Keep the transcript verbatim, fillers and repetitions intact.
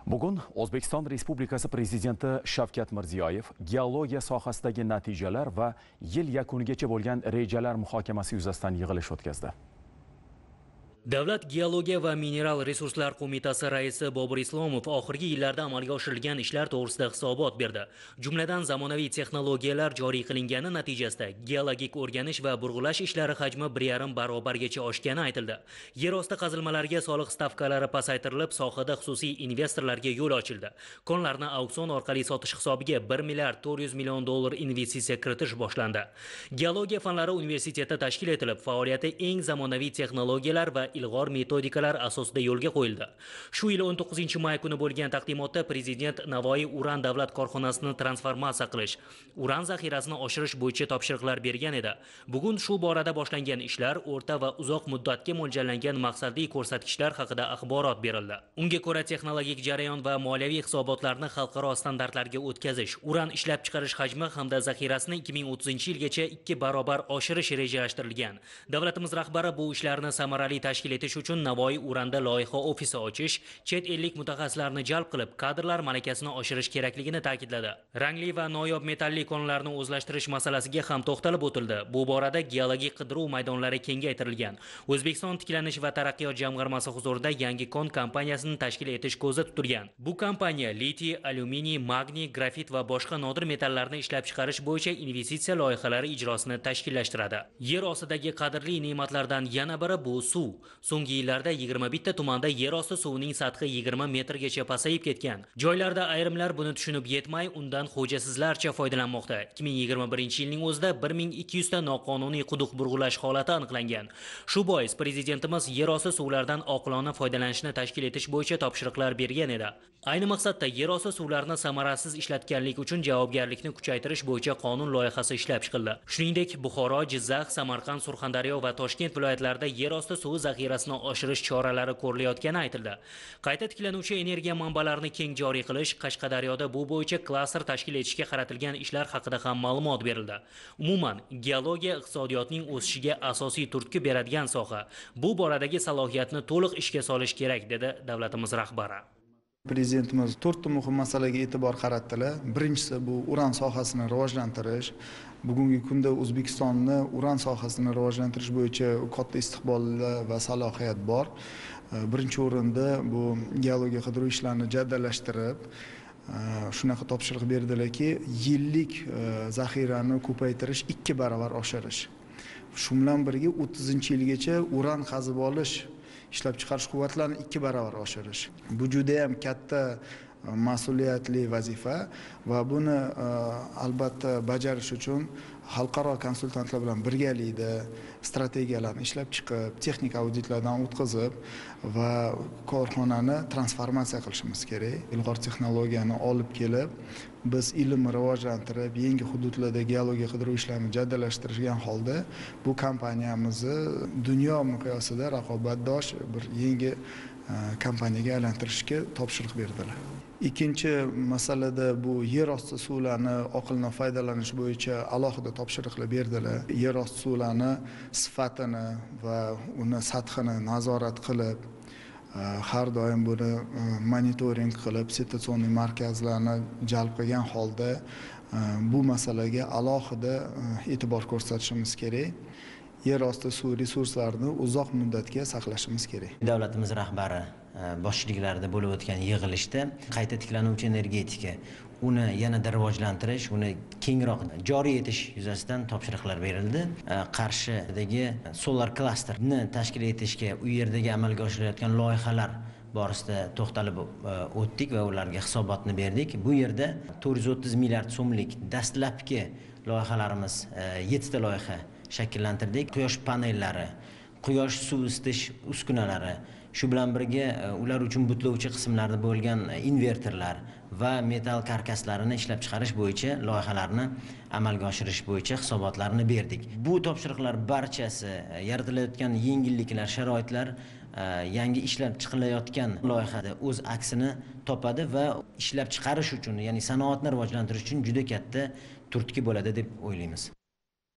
Bugun O'zbekiston Respublikasi Prezidenti Shavkat Mirziyoyev geologiya sohasidagi natijalar va yil yakunigacha bo'lgan rejalar muhokamasi yuzasidan yig'ilish o'tkazdi. Davlat geologiya va mineral resurslar qo'mitasi raisi Bobur Islomov oxirgi yillarda amalga oshirilgan ishlar to'g'risida hisobot berdi. Jumladan zamonaviy texnologiyalar joriy qilingani natijasida geologik o'rganish va burg'ulash ishlari hajmi bir yarim barobargacha oshgani aytildi. Yer osti qazilmalariga soliq stavkalari pasaytirilib, sohada xususiy investorlarga yo'l ochildi. Konlarni auksion orqali sotish hisobiga bir milliard to'rt yuz million dollar investitsiya kiritish boshlandi. Geologiya fanlari universiteti tashkil etilib, faoliyati eng zamonaviy texnologiyalar va ilg'or metodikalar asosida yo'lga qo'yildi. Shu yil o'n to'qqizinchi may kuni bo'lgan taqdimotda Prezident Navoiy Uran davlat korxonasini transformatsiya qilish, uran zaxirasini oshirish bo'yicha topshiriqlar bergan edi. Bugun shu borada boshlangan ishlar o'rta va uzoq muddatga mo'ljallangan maqsadli ko'rsatkichlar haqida axborot berildi. Unga ko'ra, texnologik jarayon va moliyaviy hisobotlarni xalqaro standartlarga o'tkazish, uran ishlab chiqarish hajmi hamda zaxirasini ikki ming o'ttizinchi yilgacha ikki barobar oshirish rejalashtirilgan. Davlatimiz rahbari bu ishlarni samarali tashkil etish uchun Navoiy Uranda loyiha ofisi ochish, chet ellik mutaxassislarni jalb qilib, kadrlar malakasini oshirish kerakligini ta'kidladi. Rangli va noyob metalli konlarni o'zlashtirish masalasiga ham to'xtalib o'tildi. Bu borada geologik qidiruv maydonlari kengaytirilgan. O'zbekiston tiklanish va taraqqiyot jamg'armasi huzurida yangi kon kompaniyasini tashkil etish ko'zda tutilgan. Bu kompaniya litiy, alyuminiy, magniy, grafit va boshqa nodir metallarni ishlab chiqarish bo'yicha investitsiya loyihalari ijrosini tashkillashtiradi. Yer ostidagi qadrli ne'matlardan yana biri bu suv. So'nggi yillarda yigirma bitta tumanda yer osti suvining sathi yigirma metrgacha pasayib ketgan. Joylarda ayrimlar buni tushunib yetmay, undan xo'jasizlarcha foydalanmoqda. ikki ming yigirma birinchi yilning o'zida bir ming ikki yuz ta noqonuniy quduq burg'ulash holati aniqlangan. Shu bois prezidentimiz yer osti suvlaridan oqilona foydalanishni tashkil etish bo'yicha topshiriqlar bergan edi. Ayni maqsadda yer osti suvlarini samarasiz ishlatganlik uchun javobgarlikni kuchaytirish bo'yicha qonun loyihasi ishlab chiqildi. Shuningdek, Buxoro, Jizzax, Samarqand, Surxondaryo va Toshkent viloyatlarida yer osti suvi zaxirasini oshirish choralari ko'rilayotgani aytildi. Qayta tiklanuvchi energiya manbalarini keng joriy qilish, Qashqadaryoda bu bo'yicha klaster tashkil etishga qaratilgan ishlar haqida ham ma'lumot berildi. Umuman, geologiya iqtisodiyotning o'sishiga asosiy turtki beradigan soha. Bu boradagi salohiyatni to'liq ishga solish kerak, dedi davlatimiz rahbari. Prezidentimiz to'rtta muhim masalaga e'tibor qaratdilar. Birinchisi bu uran sohasini rivojlantirish. Bugungi kunda O'zbekistonni uran sohasini rivojlantirish bo'yicha katta istiqbolli va salohiyat bor. Birinchi o'rinda bu geologiya qidiruv ishlarini jadallashtirib, shunaqa topshiriq berdilarki, yillik zaxirani ko'paytirish ikki barobar oshirish. Shu bilan birga o'ttizinchi yilgacha uran qazib olish, ishlab chiqarish quvvatlarini ikki barobar oshirish. Bu juda ham katta mas'uliyatli vazifa va buni albatta bajarish uchun xalqaro konsultantlar bilan birgalikda strategiyalarni ishlab chiqib, texnik auditlardan o'tkazib va korxonani transformatsiya qilishimiz kerak. Ilg'or texnologiyani olib kelib, biz ilmni rivojlantirib, yangi hududlarda geologiya qidiruv ishlarini jadallashtirgan holda bu kompaniyamizni dunyo miqyosida raqobatdosh bir yangi kompaniyaga aylantirishga topshiriq berdilar. Ikkinchi masalada bu yer osti suvlarini oqilona foydalanish bo'yicha alohida topshiriqlar berdilar. Yer osti suvlarini sifatini va uni sathini nazorat qilib, har doim buni monitoring qilib, situatsion markazlarni jalb qilgan holda bu masalaga alohida e'tibor ko'rsatishimiz kerak. Yer osti suv resurslarini uzoq muddatga saqlashimiz kerak. Davlatimiz rahbari boshchiliklarida bo'lib o'tgan yig'ilishda qayta tiklanuvchi energetika, uni yanada rivojlantirish, uni kengroq joriy etish yuzasidan topshiriqlar berildi. Qarshidagi solar klasterni tashkil etishga, u yerdagi amalga oshirilayotgan loyihalar borasida to'xtalib o'tdik va ularga hisobotni berdik. Bu yerda to'rt yuz o'ttiz milliard so'mlik dastlabki loyihalarimiz, yettita loyiha shakllantirdik. Quyosh panellari, quyosh suv isitish uskunalari, shu bilan birga ular uchun butlovchi qismlarda bo'lgan invertorlar va metal karkaslarini ishlab chiqarish bo'yicha loyihalarni amalga oshirish bo'yicha hisobotlarni berdik. Bu topshiriqlar barchasi yaratilayotgan yengilliklar, sharoitlar yangi ishlab chiqilayotgan loyihada o'z aksini topadi va ishlab chiqarish uchun, ya'ni sanoatni rivojlantirish uchun juda katta turtki bo'ladi deb o'ylaymiz.